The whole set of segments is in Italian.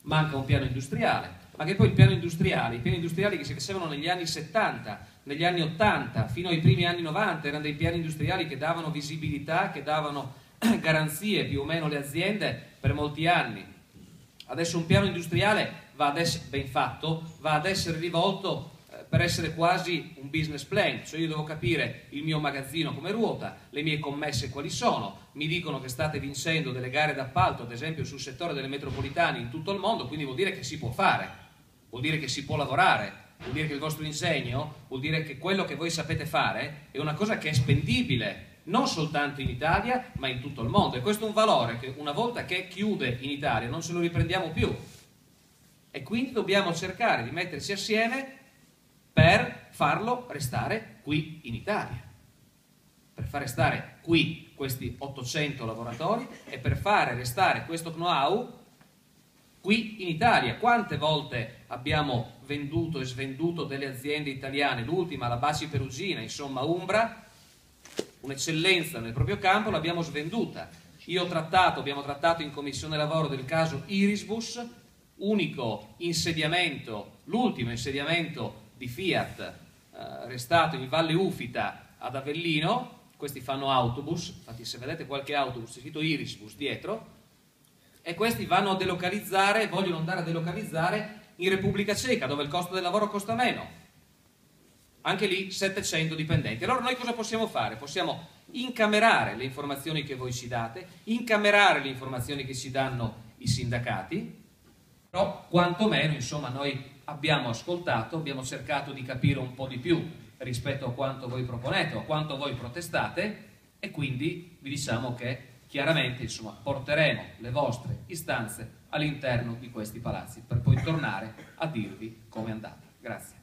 manca un piano industriale, ma che poi i piani industriali che si facevano negli anni 70, negli anni 80, fino ai primi anni 90, erano dei piani industriali che davano visibilità, che davano garanzie più o meno alle aziende per molti anni. Adesso un piano industriale va ad essere ben fatto, va ad essere rivolto per essere quasi un business plan, cioè io devo capire il mio magazzino come ruota, le mie commesse quali sono, mi dicono che state vincendo delle gare d'appalto, ad esempio sul settore delle metropolitane in tutto il mondo, quindi vuol dire che si può fare, vuol dire che si può lavorare, vuol dire che il vostro ingegno, vuol dire che quello che voi sapete fare è una cosa che è spendibile, non soltanto in Italia, ma in tutto il mondo. E questo è un valore che una volta che chiude in Italia non ce lo riprendiamo più. E quindi dobbiamo cercare di metterci assieme per farlo restare qui in Italia, per far restare qui questi 800 lavoratori e per fare restare questo know-how qui in Italia. Quante volte abbiamo venduto e svenduto delle aziende italiane, l'ultima, la Baci Perugina, insomma Umbra, un'eccellenza nel proprio campo, l'abbiamo svenduta. Abbiamo trattato in Commissione Lavoro del caso Irisbus, unico insediamento, l'ultimo insediamento di Fiat restato in Valle Ufita ad Avellino. Questi fanno autobus, infatti se vedete qualche autobus c'è scritto Irisbus dietro, e questi vanno a delocalizzare, vogliono andare a delocalizzare in Repubblica Ceca, dove il costo del lavoro costa meno, anche lì 700 dipendenti. Allora noi cosa possiamo fare? Possiamo incamerare le informazioni che voi ci date, incamerare le informazioni che ci danno i sindacati, però quantomeno insomma noi abbiamo ascoltato, abbiamo cercato di capire un po' di più rispetto a quanto voi proponete o a quanto voi protestate, e quindi vi diciamo che chiaramente insomma porteremo le vostre istanze all'interno di questi palazzi per poi tornare a dirvi come è andata. Grazie.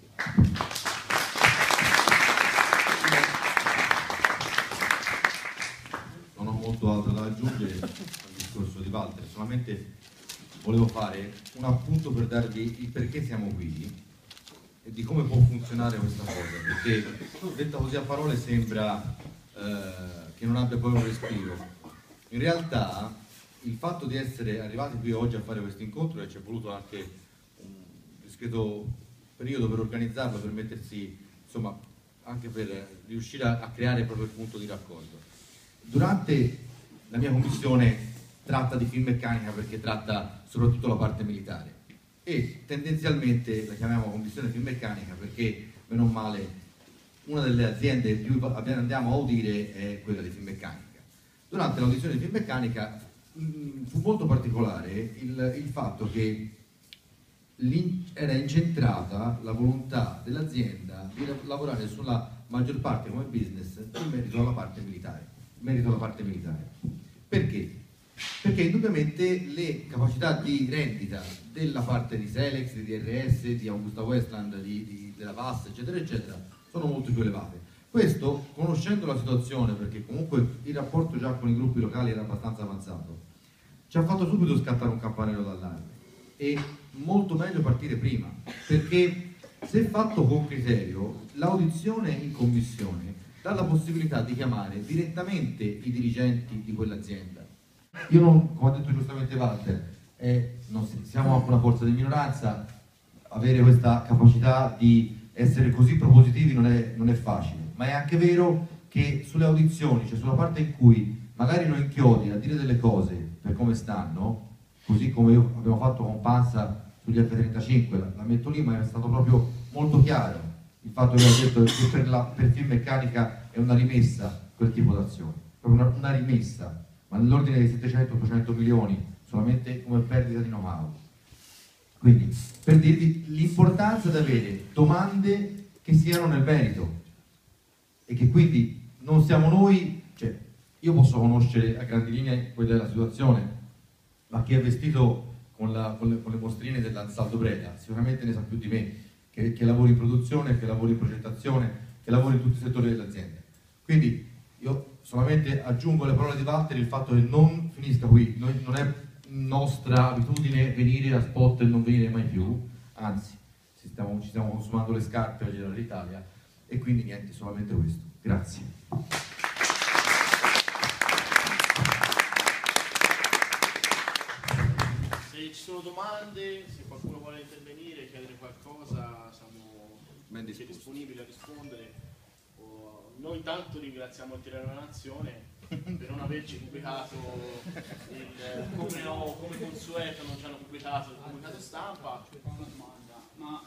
Non ho molto altro da aggiungere al discorso di Walter, solamente volevo fare un appunto per darvi il perché siamo qui e di come può funzionare questa cosa, perché detta così a parole sembra che non abbia poi un respiro. In realtà il fatto di essere arrivati qui oggi a fare questo incontro, e ci è voluto anche un discreto periodo per organizzarlo, per mettersi, insomma, anche per riuscire a creare proprio il punto di raccordo. Durante la mia commissione tratta di Finmeccanica perché tratta soprattutto la parte militare e tendenzialmente la chiamiamo commissione Finmeccanica perché, meno male, una delle aziende più andiamo a udire è quella di Finmeccanica. Durante l'audizione di Finmeccanica fu molto particolare il fatto che era incentrata la volontà dell'azienda di lavorare sulla maggior parte come business in merito alla parte militare. Perché? Perché indubbiamente le capacità di rendita della parte di Selex, di DRS, di Augusta Westland, della VAS, eccetera, eccetera, sono molto più elevate. Questo, conoscendo la situazione, perché comunque il rapporto già con i gruppi locali era abbastanza avanzato, ci ha fatto subito scattare un campanello d'allarme. E molto meglio partire prima, perché se fatto con criterio, l'audizione in commissione dà la possibilità di chiamare direttamente i dirigenti di quell'azienda. Io non, come ha detto giustamente Walter, siamo una forza di minoranza, avere questa capacità di essere così propositivi non è facile, ma è anche vero che sulle audizioni, cioè sulla parte in cui magari non inchiodi a dire delle cose per come stanno, così come abbiamo fatto con Panza sugli F-35, la metto lì, ma è stato proprio molto chiaro il fatto che ho detto che per Finmeccanica è una rimessa quel tipo d'azione, proprio una rimessa, ma nell'ordine dei 700-800 milioni solamente come perdita di know-how. Quindi per dirvi l'importanza di avere domande che siano nel merito e che quindi non siamo noi, cioè io posso conoscere a grandi linee quella della situazione, ma chi è vestito con le mostrine dell'Ansaldo Breda sicuramente ne sa più di me, che lavori in produzione, che lavori in progettazione, che lavori in tutti i settori dell'azienda. Quindi io solamente aggiungo alle parole di Walter il fatto che non finisca qui, non è nostra abitudine venire a spot e non venire mai più, anzi ci stiamo consumando le scarpe oggi dall'Italia, e quindi niente, solamente questo. Grazie. Sì, ci sono domande, se qualcuno vuole intervenire, chiedere qualcosa, siamo disponibili a rispondere. Noi intanto ringraziamo il Tirreno della Nazione per non averci pubblicato come consueto, non ci hanno pubblicato il comunicato stampa. Una domanda, ma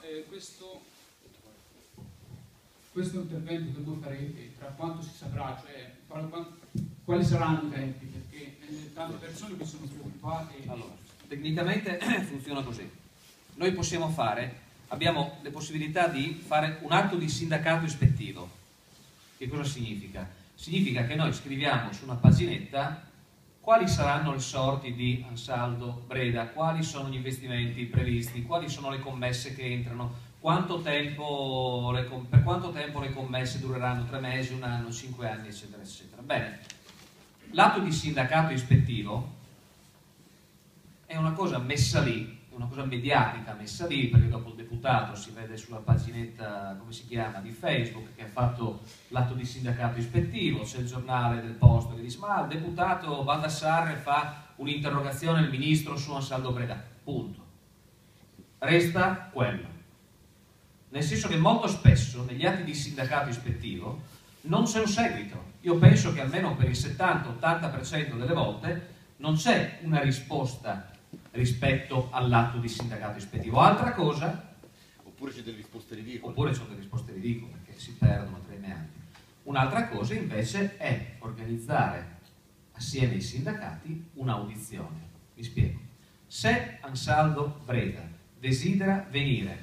questo intervento che voi farete, tra quanto si saprà, cioè quali saranno i tempi? Perché tante persone che sono preoccupate. Allora, tecnicamente funziona così. Noi abbiamo le possibilità di fare un atto di sindacato ispettivo. Che cosa significa? Significa che noi scriviamo su una paginetta quali saranno le sorti di Ansaldo Breda, quali sono gli investimenti previsti, quali sono le commesse che entrano, per quanto tempo le commesse dureranno, 3 mesi, 1 anno, 5 anni, eccetera, eccetera. Bene, l'atto di sindacato ispettivo è una cosa messa lì, è una cosa mediatica messa lì, perché dopo il deputato si vede sulla paginetta, come si chiama, di Facebook, che ha fatto l'atto di sindacato ispettivo, c'è il giornale del Posto che dice ma il deputato Baldassarre fa un'interrogazione al ministro su Ansaldo Breda, punto. Resta quello. Nel senso che molto spesso negli atti di sindacato ispettivo non c'è un seguito. Io penso che almeno per il 70-80% delle volte non c'è una risposta rispetto all'atto di sindacato ispettivo. Altra cosa, oppure c'è delle risposte ridicole. Oppure c'è delle risposte ridicole, perché si perdono tra i meandri. Un'altra cosa invece è organizzare assieme ai sindacati un'audizione. Mi spiego. Se Ansaldo Breda desidera venire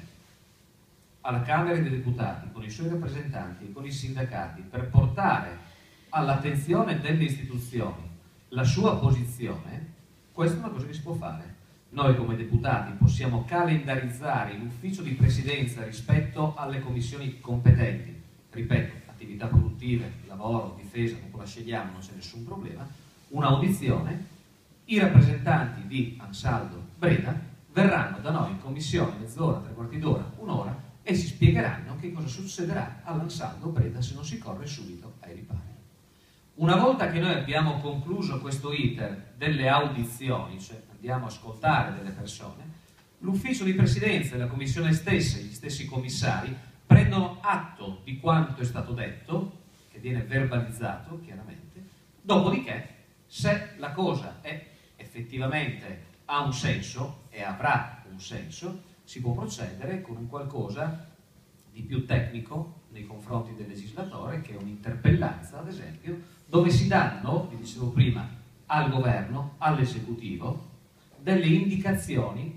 alla Camera dei Deputati con i suoi rappresentanti e con i sindacati per portare all'attenzione delle istituzioni la sua posizione, questa è una cosa che si può fare. Noi come deputati possiamo calendarizzare l'ufficio di presidenza rispetto alle commissioni competenti, ripeto, attività produttive, lavoro, difesa, dopo la scegliamo, non c'è nessun problema, un'audizione, i rappresentanti di Ansaldo Breda verranno da noi in commissione mezz'ora, 3/4 d'ora, 1 ora e ci spiegheranno che cosa succederà all'Ansaldo Breda se non si corre subito ai ripari. Una volta che noi abbiamo concluso questo iter delle audizioni, cioè andiamo a ascoltare delle persone, l'ufficio di presidenza e la commissione stessa, gli stessi commissari, prendono atto di quanto è stato detto, che viene verbalizzato chiaramente, dopodiché se la cosa è effettivamente ha un senso e avrà un senso, si può procedere con un qualcosa di più tecnico nei confronti del legislatore, che è un'interpellanza, ad esempio, dove si danno, vi dicevo prima, al governo, all'esecutivo, delle indicazioni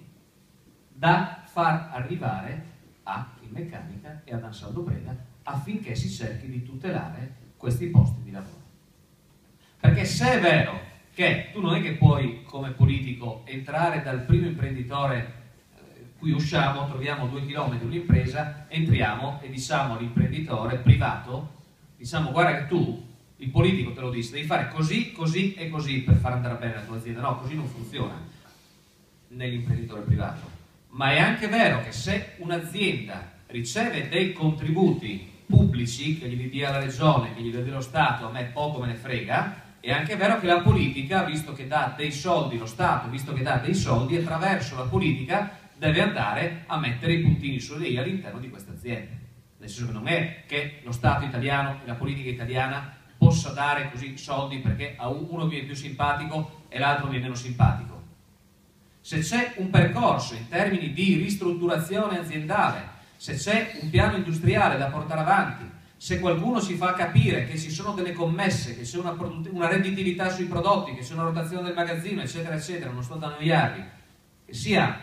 da far arrivare a Finmeccanica e ad Ansaldo Breda affinché si cerchi di tutelare questi posti di lavoro. Perché se è vero che tu non è che puoi come politico entrare dal primo imprenditore, qui usciamo, troviamo 2 chilometri un'impresa, entriamo e diciamo all'imprenditore privato, diciamo guarda che tu, il politico te lo dice, devi fare così, così e così per far andare bene la tua azienda. No, così non funziona nell'imprenditore privato. Ma è anche vero che se un'azienda riceve dei contributi pubblici, che gli dia la regione, che gli dia lo Stato, a me poco me ne frega, è anche vero che la politica, visto che dà dei soldi, lo Stato, visto che dà dei soldi, attraverso la politica deve andare a mettere i puntini sulle i all'interno di queste aziende. Nel senso che non è che lo Stato italiano e la politica italiana possa dare così soldi perché a uno viene più simpatico e l'altro viene meno simpatico. Se c'è un percorso in termini di ristrutturazione aziendale, se c'è un piano industriale da portare avanti, se qualcuno ci fa capire che ci sono delle commesse, che c'è una redditività sui prodotti, che c'è una rotazione del magazzino, eccetera, eccetera, non sto da annoiarvi, che sia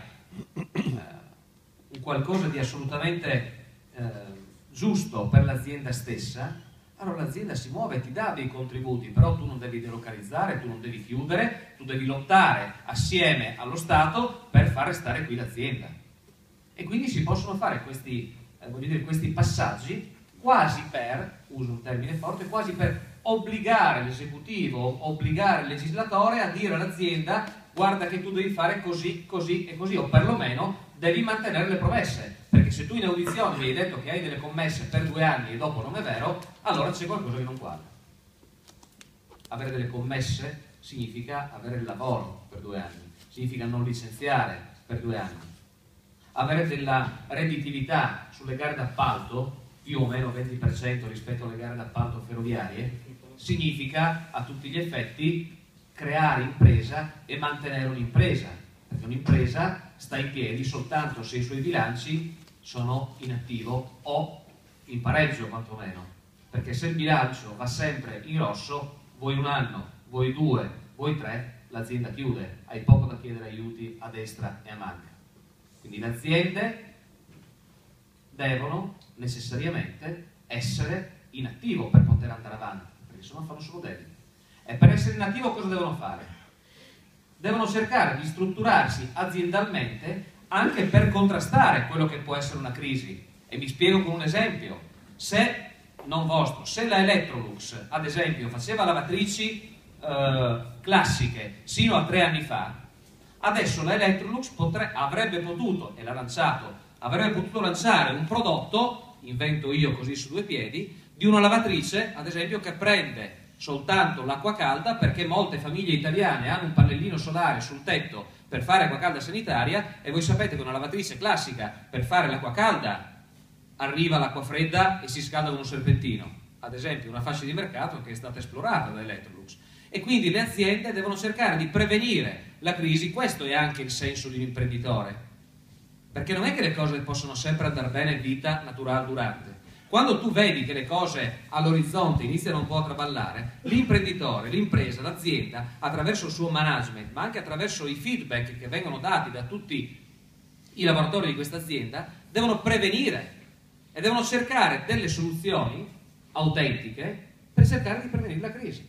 un qualcosa di assolutamente giusto per l'azienda stessa, allora l'azienda si muove e ti dà dei contributi, però tu non devi delocalizzare, tu non devi chiudere, tu devi lottare assieme allo Stato per far restare qui l'azienda. E quindi si possono fare questi, questi passaggi quasi per, uso un termine forte, quasi per obbligare l'esecutivo, obbligare il legislatore a dire all'azienda guarda che tu devi fare così, così e così, o perlomeno devi mantenere le promesse, perché se tu in audizione mi hai detto che hai delle commesse per 2 anni e dopo non è vero, allora c'è qualcosa che non quadra. Avere delle commesse significa avere il lavoro per 2 anni. significa non licenziare per 2 anni. Avere della redditività sulle gare d'appalto, più o meno 20% rispetto alle gare d'appalto ferroviarie, significa a tutti gli effetti creare impresa e mantenere un'impresa, perché un'impresa sta in piedi soltanto se i suoi bilanci sono in attivo o in pareggio quantomeno, perché se il bilancio va sempre in rosso, vuoi 1 anno, vuoi 2, vuoi 3, l'azienda chiude, hai poco da chiedere aiuti a destra e a manca. Quindi le aziende devono necessariamente essere in attivo per poter andare avanti, perché se no fanno solo debiti. E per essere in attivo cosa devono fare? Devono cercare di strutturarsi aziendalmente anche per contrastare quello che può essere una crisi. E mi spiego con un esempio. Se la Electrolux, ad esempio, faceva lavatrici classiche sino a 3 anni fa, adesso la Electrolux avrebbe potuto, e l'ha lanciato, avrebbe potuto lanciare un prodotto, invento io così su 2 piedi, di una lavatrice, ad esempio, che prende soltanto l'acqua calda, perché molte famiglie italiane hanno un pannellino solare sul tetto per fare acqua calda sanitaria, e voi sapete che una lavatrice classica per fare l'acqua calda arriva l'acqua fredda e si scalda con un serpentino, ad esempio una fascia di mercato che è stata esplorata da Electrolux. E quindi le aziende devono cercare di prevenire la crisi. Questo è anche il senso di un imprenditore, perché non è che le cose possono sempre andare bene vita naturale durante. Quando tu vedi che le cose all'orizzonte iniziano un po' a traballare, l'imprenditore, l'impresa, l'azienda, attraverso il suo management, ma anche attraverso i feedback che vengono dati da tutti i lavoratori di questa azienda, devono prevenire e devono cercare delle soluzioni autentiche per cercare di prevenire la crisi.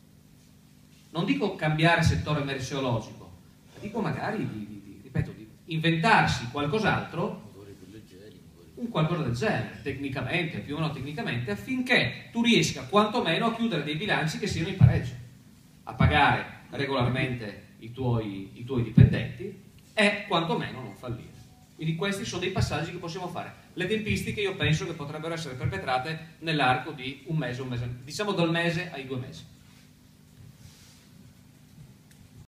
Non dico cambiare settore merceologico, ma dico magari di inventarsi qualcos'altro, un qualcosa del genere, tecnicamente, più o meno tecnicamente, affinché tu riesca quantomeno a chiudere dei bilanci che siano in pareggio, a pagare regolarmente i tuoi dipendenti e quantomeno non fallire. Quindi questi sono dei passaggi che possiamo fare. Le tempistiche io penso che potrebbero essere perpetrate nell'arco di un mese, diciamo dal mese ai 2 mesi.